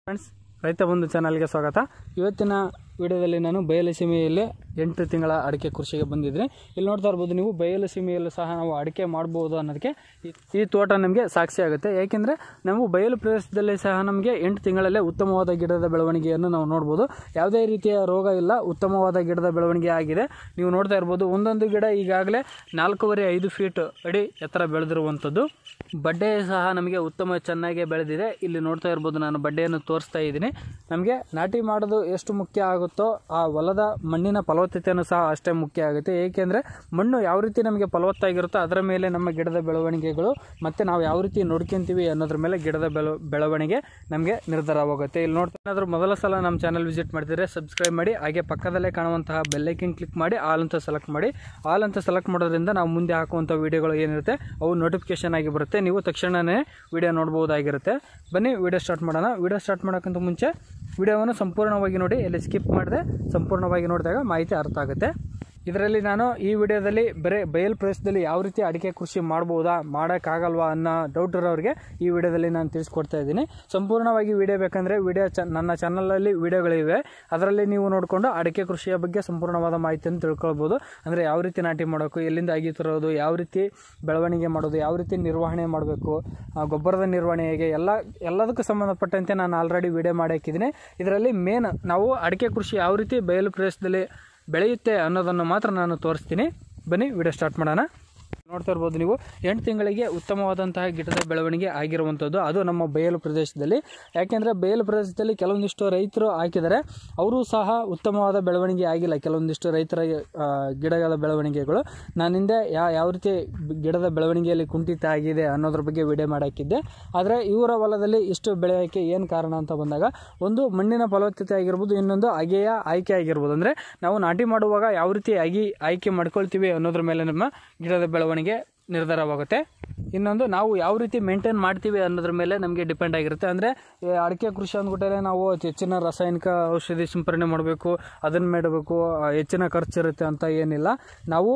Friends, ರೈತ ಬಂಧು ಚಾನಲ್ಗೆ ಸ್ವಾಗತ. ಇವತ್ತಿನ ವಿಡಿಯೋದಲ್ಲಿ ನಾನು ಬಯಲು ಸೀಮೆಯಲ್ಲಿ 8 ತಿಂಗಳ ಅಡಿಕೆ ಕೃಷಿಗೆ ಬಂದಿದ್ದೀನಿ. ಇಲ್ಲಿ ನೋಡ್ತಾ ಇರ್ಬೋದು ನೀವು, ಬಯಲು ಸೀಮೆಯಲ್ಲೂ ಸಹ ನಾವು ಅಡಿಕೆ ಮಾಡ್ಬೋದು ಅನ್ನೋದಕ್ಕೆ ಈ ತೋಟ ನಮಗೆ ಸಾಕ್ಷಿ ಆಗುತ್ತೆ. ಯಾಕೆಂದರೆ ನಾವು ಬಯಲು ಪ್ರದೇಶದಲ್ಲಿ ಸಹ ನಮಗೆ 8 ತಿಂಗಳಲ್ಲೇ ಉತ್ತಮವಾದ ಗಿಡದ ಬೆಳವಣಿಗೆಯನ್ನು ನಾವು ನೋಡ್ಬೋದು. ಯಾವುದೇ ರೀತಿಯ ರೋಗ ಇಲ್ಲ, ಉತ್ತಮವಾದ ಗಿಡದ ಬೆಳವಣಿಗೆ ಆಗಿದೆ. ನೀವು ನೋಡ್ತಾ ಇರ್ಬೋದು, ಒಂದೊಂದು ಗಿಡ ಈಗಾಗಲೇ 4.5 ಫೀಟ್ ಅಡಿ ಎತ್ತರ ಬೆಳೆದಿರುವಂಥದ್ದು. ಬಡ್ಡೆ ಸಹ ನಮಗೆ ಉತ್ತಮ ಚೆನ್ನಾಗಿ ಬೆಳೆದಿದೆ. ಇಲ್ಲಿ ನೋಡ್ತಾ ಇರ್ಬೋದು, ನಾನು ಬಡ್ಡೆಯನ್ನು ತೋರಿಸ್ತಾ ಇದ್ದೀನಿ. ನಮಗೆ ನಾಟಿ ಮಾಡೋದು ಎಷ್ಟು ಮುಖ್ಯ ಆಗುತ್ತೋ ಆ ಹೊಲದ ಮಣ್ಣಿನ ಫಲವತ್ತತೆಯನ್ನು ಸಹ ಅಷ್ಟೇ ಮುಖ್ಯ ಆಗುತ್ತೆ. ಏಕೆಂದರೆ ಮಣ್ಣು ಯಾವ ರೀತಿ ನಮಗೆ ಫಲವತ್ತಾಗಿರುತ್ತೋ ಅದರ ಮೇಲೆ ನಮ್ಮ ಗಿಡದ ಬೆಳವಣಿಗೆಗಳು ಮತ್ತು ನಾವು ಯಾವ ರೀತಿ ನೋಡ್ಕೊಂತೀವಿ ಅನ್ನೋದ್ರ ಮೇಲೆ ಗಿಡದ ಬೆಳವಣಿಗೆ ನಮಗೆ ನಿರ್ಧಾರವಾಗುತ್ತೆ. ಇಲ್ಲಿ ನೋಡ್ತಾ ಏನಾದರೂ ಮೊದಲ ಸಲ ನಮ್ಮ ಚಾನಲ್ ವಿಸಿಟ್ ಮಾಡ್ತಿದ್ರೆ ಸಬ್ಸ್ಕ್ರೈಬ್ ಮಾಡಿ, ಹಾಗೆ ಪಕ್ಕದಲ್ಲೇ ಕಾಣುವಂತಹ ಬೆಲ್ಲೈಕನ್ ಕ್ಲಿಕ್ ಮಾಡಿ ಆಲ್ ಅಂತ ಸೆಲೆಕ್ಟ್ ಮಾಡಿ. ಆಲ್ ಅಂತ ಸೆಲೆಕ್ಟ್ ಮಾಡೋದ್ರಿಂದ ನಾವು ಮುಂದೆ ಹಾಕುವಂಥ ವೀಡಿಯೋಗಳು ಏನಿರುತ್ತೆ ಅವು ನೋಟಿಫಿಕೇಶನ್ ಆಗಿ ಬರುತ್ತೆ. ನೀವು ತಕ್ಷಣವೇ ವಿಡಿಯೋ ನೋಡ್ಬೋದಾಗಿರುತ್ತೆ. ಬನ್ನಿ ವಿಡಿಯೋ ಸ್ಟಾರ್ಟ್ ಮಾಡೋಣ. ವಿಡಿಯೋ ಸ್ಟಾರ್ಟ್ ಮಾಡೋಕ್ಕಿಂತ ಮುಂಚೆ ವಿಡಿಯೋವನ್ನು ಸಂಪೂರ್ಣವಾಗಿ ನೋಡಿ, ಎಲ್ಲಿ ಸ್ಕಿಪ್ ಮಾಡಿದೆ ಸಂಪೂರ್ಣವಾಗಿ ನೋಡಿದಾಗ ಮಾಹಿತಿ ಅರ್ಥ ಆಗುತ್ತೆ. ಇದರಲ್ಲಿ ನಾನು ಈ ವಿಡಿಯೋದಲ್ಲಿ ಬರೀ ಬಯಲು ಪ್ರದೇಶದಲ್ಲಿ ಯಾವ ರೀತಿ ಅಡಿಕೆ ಕೃಷಿ ಮಾಡ್ಬೋದಾ, ಮಾಡೋಕ್ಕಾಗಲ್ವಾ ಅನ್ನೋ ಡೌಟ್ ಇರೋರಿಗೆ ಈ ವಿಡಿಯೋದಲ್ಲಿ ನಾನು ತಿಳಿಸ್ಕೊಡ್ತಾ ಇದ್ದೀನಿ. ಸಂಪೂರ್ಣವಾಗಿ ವಿಡಿಯೋ ಬೇಕಂದರೆ ನನ್ನ ಚಾನಲಲ್ಲಿ ವಿಡಿಯೋಗಳಿವೆ, ಅದರಲ್ಲಿ ನೀವು ನೋಡಿಕೊಂಡು ಅಡಿಕೆ ಕೃಷಿಯ ಬಗ್ಗೆ ಸಂಪೂರ್ಣವಾದ ಮಾಹಿತಿಯನ್ನು ತಿಳ್ಕೊಳ್ಬೋದು. ಅಂದರೆ ಯಾವ ರೀತಿ ನಾಟಿ ಮಾಡೋಕು, ಎಲ್ಲಿಂದ ಅಗಿ ತರೋದು, ಯಾವ ರೀತಿ ಬೆಳವಣಿಗೆ ಮಾಡೋದು, ಯಾವ ರೀತಿ ನಿರ್ವಹಣೆ ಮಾಡಬೇಕು, ಗೊಬ್ಬರದ ನಿರ್ವಹಣೆ ಹೇಗೆ, ಎಲ್ಲದಕ್ಕೂ ಸಂಬಂಧಪಟ್ಟಂತೆ ನಾನು ಆಲ್ರೆಡಿ ವಿಡಿಯೋ ಮಾಡಿ ಹಾಕಿದ್ದೀನಿ. ಇದರಲ್ಲಿ ಮೇನ್ ನಾವು ಅಡಿಕೆ ಕೃಷಿ ಯಾವ ರೀತಿ ಬಯಲು ಪ್ರದೇಶದಲ್ಲಿ ಬೆಳೆಯುತ್ತೆ ಅನ್ನೋದನ್ನು ಮಾತ್ರ ನಾನು ತೋರಿಸ್ತೀನಿ. ಬನ್ನಿ ವಿಡಿಯೋ ಸ್ಟಾರ್ಟ್ ಮಾಡೋಣ. ನೋಡ್ತಾ ಇರ್ಬೋದು ನೀವು, 8 ತಿಂಗಳಿಗೆ ಉತ್ತಮವಾದಂತಹ ಗಿಡದ ಬೆಳವಣಿಗೆ ಆಗಿರುವಂಥದ್ದು, ಅದು ನಮ್ಮ ಬಯಲು ಪ್ರದೇಶದಲ್ಲಿ. ಯಾಕೆಂದರೆ ಬಯಲು ಪ್ರದೇಶದಲ್ಲಿ ಕೆಲವೊಂದಿಷ್ಟು ರೈತರು ಹಾಕಿದರೆ ಅವರು ಸಹ ಉತ್ತಮವಾದ ಬೆಳವಣಿಗೆ ಆಗಿಲ್ಲ. ಕೆಲವೊಂದಿಷ್ಟು ರೈತರ ಗಿಡಗಳ ಬೆಳವಣಿಗೆಗಳು ನಾನು ಹಿಂದೆ ಯಾವ ರೀತಿ ಗಿಡದ ಬೆಳವಣಿಗೆಯಲ್ಲಿ ಕುಂಠಿತ ಆಗಿದೆ ಅನ್ನೋದ್ರ ಬಗ್ಗೆ ವಿಡಿಯೋ ಮಾಡಿ ಹಾಕಿದ್ದೆ. ಆದರೆ ಇವರ ಹೊಲದಲ್ಲಿ ಇಷ್ಟು ಬೆಳೆಯೋಕ್ಕೆ ಏನು ಕಾರಣ ಅಂತ ಬಂದಾಗ, ಒಂದು ಮಣ್ಣಿನ ಫಲವತ್ತತೆ ಆಗಿರ್ಬೋದು, ಇನ್ನೊಂದು ಅಗೆಯ ಆಯ್ಕೆ ಆಗಿರ್ಬೋದು. ಅಂದರೆ ನಾವು ನಾಟಿ ಮಾಡುವಾಗ ಯಾವ ರೀತಿ ಆಯ್ಕೆ ಮಾಡ್ಕೊಳ್ತೀವಿ ಅನ್ನೋದ್ರ ಮೇಲೆ ನಮ್ಮ ಗಿಡದ ಬೆಳವಣಿಗೆ ನಿರ್ಧಾರವಾಗುತ್ತೆ. ಇನ್ನೊಂದು ನಾವು ಯಾವ ರೀತಿ ಮೇಂಟೈನ್ ಮಾಡ್ತೀವಿ ಅನ್ನೋದ್ರ ಮೇಲೆ ನಮಗೆ ಡಿಪೆಂಡ್ ಆಗಿರುತ್ತೆ. ಅಂದರೆ ಅಡಿಕೆ ಕೃಷಿ ಅಂದ್ಬಿಟ್ಟರೆ ನಾವು ಹೆಚ್ಚಿನ ರಾಸಾಯನಿಕ ಔಷಧಿ ಸಿಂಪರಣೆ ಮಾಡಬೇಕು, ಅದನ್ನು ಮಾಡಬೇಕು, ಹೆಚ್ಚಿನ ಖರ್ಚಿರುತ್ತೆ ಅಂತ ಏನಿಲ್ಲ. ನಾವು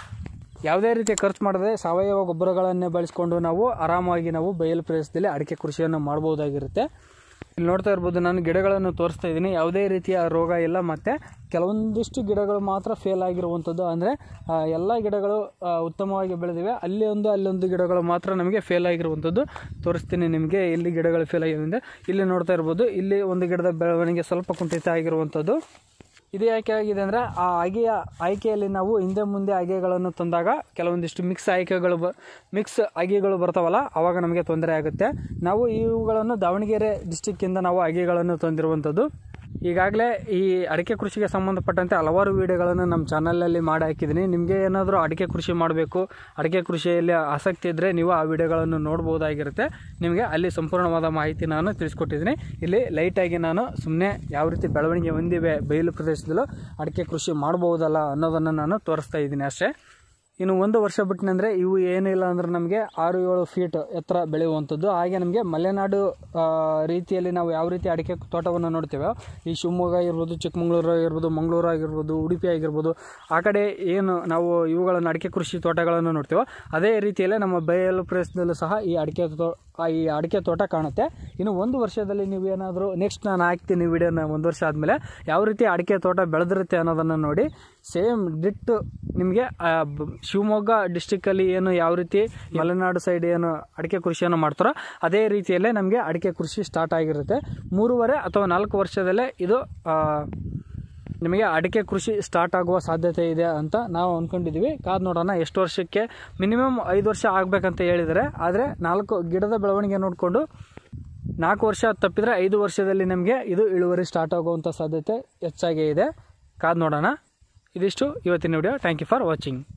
ಯಾವುದೇ ರೀತಿ ಖರ್ಚು ಮಾಡದೆ ಸಾವಯವ ಗೊಬ್ಬರಗಳನ್ನೇ ಬಳಸಿಕೊಂಡು ನಾವು ಆರಾಮಾಗಿ ನಾವು ಬಯಲು ಪ್ರದೇಶದಲ್ಲಿ ಅಡಿಕೆ ಕೃಷಿಯನ್ನು ಮಾಡ್ಬೋದಾಗಿರುತ್ತೆ. ಇಲ್ಲಿ ನೋಡ್ತಾ ಇರ್ಬೋದು, ನಾನು ಗಿಡಗಳನ್ನು ತೋರಿಸ್ತಾ ಇದ್ದೀನಿ. ಯಾವುದೇ ರೀತಿಯ ರೋಗ ಇಲ್ಲ, ಮತ್ತು ಕೆಲವೊಂದಿಷ್ಟು ಗಿಡಗಳು ಮಾತ್ರ ಫೇಲ್ ಆಗಿರುವಂಥದ್ದು. ಅಂದರೆ ಎಲ್ಲ ಗಿಡಗಳು ಉತ್ತಮವಾಗಿ ಬೆಳೆದಿವೆ, ಅಲ್ಲೊಂದು ಗಿಡಗಳು ಮಾತ್ರ ನಮಗೆ ಫೇಲ್ ಆಗಿರುವಂಥದ್ದು ತೋರಿಸ್ತೀನಿ ನಿಮಗೆ. ಇಲ್ಲಿ ಗಿಡಗಳು ಫೇಲ್ ಆಗಿರೋದ್ರಿಂದ ಇಲ್ಲಿ ನೋಡ್ತಾ ಇರ್ಬೋದು, ಇಲ್ಲಿ ಒಂದು ಗಿಡದ ಬೆಳವಣಿಗೆ ಸ್ವಲ್ಪ ಕುಂಠಿತ ಆಗಿರುವಂಥದ್ದು. ಇದು ಯಾಕೆ ಆಗಿದೆ ಅಂದರೆ, ಆ ಆಯ್ಕೆಯಲ್ಲಿ ನಾವು ಹಿಂದೆ ಮುಂದೆ ಅಗೆಗಳನ್ನು ತಂದಾಗ ಕೆಲವೊಂದಿಷ್ಟು ಮಿಕ್ಸ್ ಅಗೆಗಳು ಬರ್ತಾವಲ್ಲ, ಆವಾಗ ನಮಗೆ ತೊಂದರೆ ಆಗುತ್ತೆ. ನಾವು ಇವುಗಳನ್ನು ದಾವಣಗೆರೆ ಡಿಸ್ಟಿಕ್ಕಿಂದ ನಾವು ಅಗೆಗಳನ್ನು ತಂದಿರುವಂಥದ್ದು. ಈಗಾಗಲೇ ಈ ಅಡಿಕೆ ಕೃಷಿಗೆ ಸಂಬಂಧಪಟ್ಟಂತೆ ಹಲವಾರು ವಿಡಿಯೋಗಳನ್ನು ನಮ್ಮ ಚಾನಲಲ್ಲಿ ಮಾಡಿ ಹಾಕಿದ್ದೀನಿ. ನಿಮಗೆ ಏನಾದರೂ ಅಡಿಕೆ ಕೃಷಿ ಮಾಡಬೇಕು, ಅಡಿಕೆ ಕೃಷಿಯಲ್ಲಿ ಆಸಕ್ತಿ ಇದ್ದರೆ ನೀವು ಆ ವಿಡಿಯೋಗಳನ್ನು ನೋಡ್ಬೋದಾಗಿರುತ್ತೆ. ನಿಮಗೆ ಅಲ್ಲಿ ಸಂಪೂರ್ಣವಾದ ಮಾಹಿತಿ ನಾನು ತಿಳಿಸ್ಕೊಟ್ಟಿದ್ದೀನಿ. ಇಲ್ಲಿ ಲೈಟಾಗಿ ನಾನು ಸುಮ್ಮನೆ ಯಾವ ರೀತಿ ಬೆಳವಣಿಗೆ ಹೊಂದಿವೆ ಬಯಲು ಪ್ರದೇಶದಲ್ಲೂ ಅಡಿಕೆ ಕೃಷಿ ಮಾಡ್ಬೋದಲ್ಲ ಅನ್ನೋದನ್ನು ನಾನು ತೋರಿಸ್ತಾ ಇದ್ದೀನಿ ಅಷ್ಟೇ. ಇನ್ನು 1 ವರ್ಷ ಬಿಟ್ಟಿನಂದರೆ ಇವು ಏನಿಲ್ಲ ಅಂದ್ರೆ ನಮಗೆ 6-7 ಫೀಟ್ ಎತ್ತರ ಬೆಳೆಯುವಂಥದ್ದು. ಹಾಗೆ ನಮಗೆ ಮಲೆನಾಡು ರೀತಿಯಲ್ಲಿ ನಾವು ಯಾವ ರೀತಿ ಅಡಿಕೆ ತೋಟವನ್ನು ನೋಡ್ತೇವೆ, ಈ ಶಿವಮೊಗ್ಗ ಇರ್ಬೋದು, ಚಿಕ್ಕಮಗಳೂರು ಆಗಿರ್ಬೋದು, ಮಂಗಳೂರು ಆಗಿರ್ಬೋದು, ಉಡುಪಿ ಆಗಿರ್ಬೋದು, ಆ ಕಡೆ ಏನು ನಾವು ಇವುಗಳನ್ನು ಅಡಿಕೆ ಕೃಷಿ ತೋಟಗಳನ್ನು ನೋಡ್ತೇವೋ ಅದೇ ರೀತಿಯಲ್ಲೇ ನಮ್ಮ ಬಯಲು ಪ್ರದೇಶದಲ್ಲೂ ಸಹ ಈ ಅಡಿಕೆ ತೋಟ ಕಾಣುತ್ತೆ. ಇನ್ನು 1 ವರ್ಷದಲ್ಲಿ ನೀವೇನಾದರೂ ನೆಕ್ಸ್ಟ್ ನಾನು ಹಾಕ್ತೀನಿ ವಿಡಿಯೋನ 1 ವರ್ಷ ಆದಮೇಲೆ ಯಾವ ರೀತಿ ಅಡಿಕೆ ತೋಟ ಬೆಳೆದಿರುತ್ತೆ ಅನ್ನೋದನ್ನು ನೋಡಿ. ಸೇಮ್ ಡಿಟ್ಟು ನಿಮಗೆ ಶಿವಮೊಗ್ಗ ಡಿಸ್ಟಿಕ್ಕಲ್ಲಿ ಏನು ಯಾವ ರೀತಿ ಮಲೆನಾಡು ಸೈಡ್ ಏನು ಅಡಿಕೆ ಕೃಷಿಯನ್ನು ಮಾಡ್ತಾರೋ ಅದೇ ರೀತಿಯಲ್ಲೇ ನಮಗೆ ಅಡಿಕೆ ಕೃಷಿ ಸ್ಟಾರ್ಟ್ ಆಗಿರುತ್ತೆ. 3.5 ಅಥವಾ 4 ವರ್ಷದಲ್ಲೇ ಇದು ನಿಮಗೆ ಅಡಿಕೆ ಕೃಷಿ ಸ್ಟಾರ್ಟ್ ಆಗುವ ಸಾಧ್ಯತೆ ಇದೆ ಅಂತ ನಾವು ಅಂದ್ಕೊಂಡಿದ್ದೀವಿ. ಕಾದು ನೋಡೋಣ ಎಷ್ಟು ವರ್ಷಕ್ಕೆ. ಮಿನಿಮಮ್ 5 ವರ್ಷ ಆಗಬೇಕಂತ ಹೇಳಿದರೆ, ಆದರೆ 4 ಗಿಡದ ಬೆಳವಣಿಗೆ ನೋಡಿಕೊಂಡು 4 ವರ್ಷ ತಪ್ಪಿದರೆ 5 ವರ್ಷದಲ್ಲಿ ನಮಗೆ ಇದು ಇಳುವರಿ ಸ್ಟಾರ್ಟ್ ಆಗುವಂಥ ಸಾಧ್ಯತೆ ಹೆಚ್ಚಾಗೇ ಇದೆ. ಕಾದು ನೋಡೋಣ. ಇದಿಷ್ಟು ಇವತ್ತಿನ video. Thank you for watching.